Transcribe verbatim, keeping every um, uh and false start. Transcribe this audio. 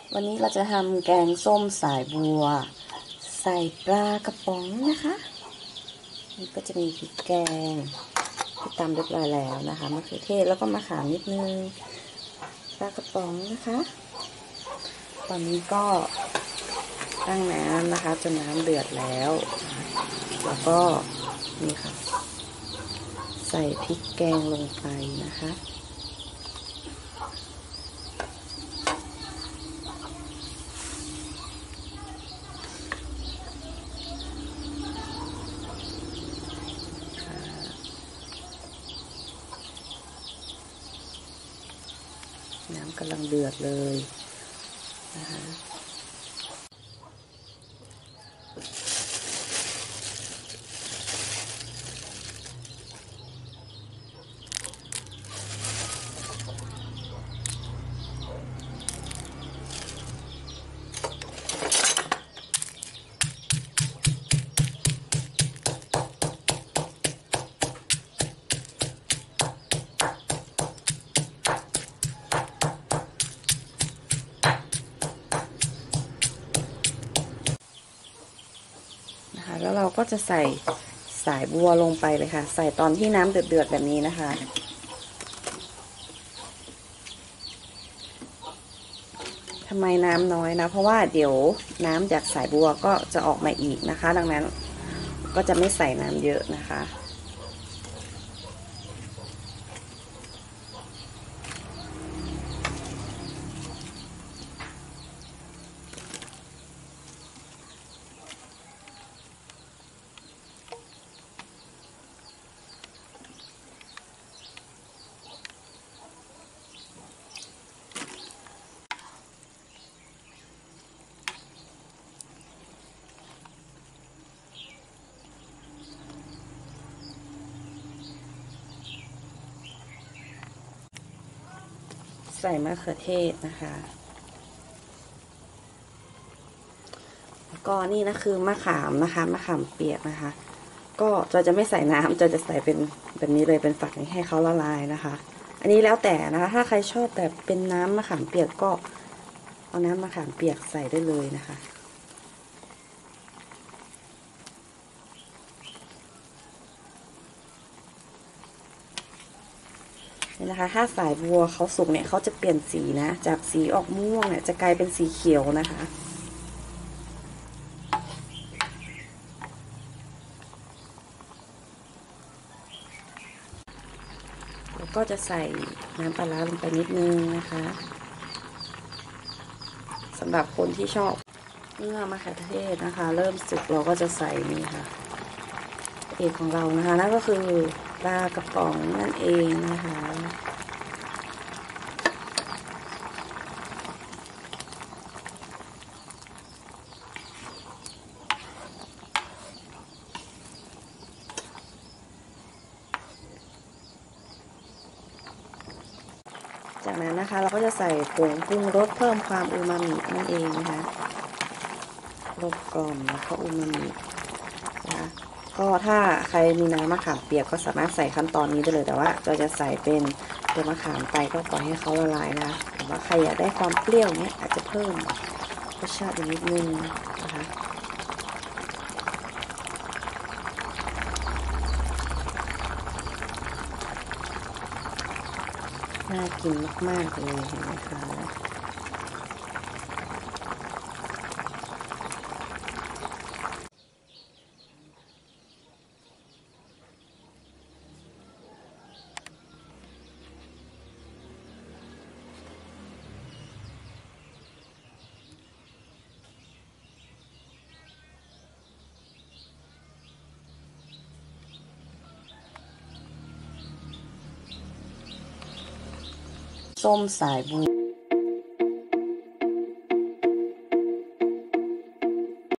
วันนี้เราจะทำแกงส้มสายบัวใส่ปลากระป๋องนะคะนี่ก็จะมีพริกแกงที่ตำเรียบร้อยแล้วนะคะมะเขือเทศแล้วก็มะขามนิดนึงปลากระป๋องนะคะตอนนี้ก็ตั้งน้ำนะคะจนน้ำเดือดแล้วแล้วก็นี่ค่ะใส่พริกแกงลงไปนะคะน้ำกำลังเดือดเลยนะคะแล้วเราก็จะใส่สายบัวลงไปเลยค่ะใส่ตอนที่น้ำเดือดๆแบบนี้นะคะทำไมน้ำน้อยนะเพราะว่าเดี๋ยวน้ำจากสายบัวก็จะออกมาอีกนะคะดังนั้นก็จะไม่ใส่น้ำเยอะนะคะใส่มะเขือเทศนะคะแล้วก็นี่นะคือมะขามนะคะมะขามเปียกนะคะก็จะจะไม่ใส่น้ำจะจะใส่เป็นแบบนี้เลยเป็นฝักนี้ให้เขาละลายนะคะอันนี้แล้วแต่นะคะถ้าใครชอบแบบเป็นน้ำมะขามเปียกก็เอาน้ำมะขามเปียกใส่ได้เลยนะคะนี่นะคะถ้าสายบัวเขาสุกเนี่ยเขาจะเปลี่ยนสีนะจากสีออกม่วงเนี่ยจะกลายเป็นสีเขียวนะคะแล้วก็จะใส่น้ำปลาร้าลงไปนิดนึงนะคะสำหรับคนที่ชอบเมื่อมะเขือเทศนะคะเริ่มสุกเราก็จะใส่นี่ค่ะเอกของเรานะคะนั่นก็คือปลากระป๋องนั่นเองนะคะจากนั้นนะคะเราก็จะใส่ผงปรุงรสเพิ่มความอูมามินั่นเองนะคะรสกล่อมแล้วก็อูมามินะคะก็ถ้าใครมีน้ำมะขามเปียกก็สามารถใส่ขั้นตอนนี้ได้เลยแต่ว่าเราจะใส่เป็นตัวมะขามไปก็ปล่อยให้เขาละลายนะแต่ว่าใครอยากได้ความเปรี้ยวเนี้ยอาจจะเพิ่มรสชาติอีกนิดนึงนะคะน่ากินมากๆเลยนะคะส้มสายบัว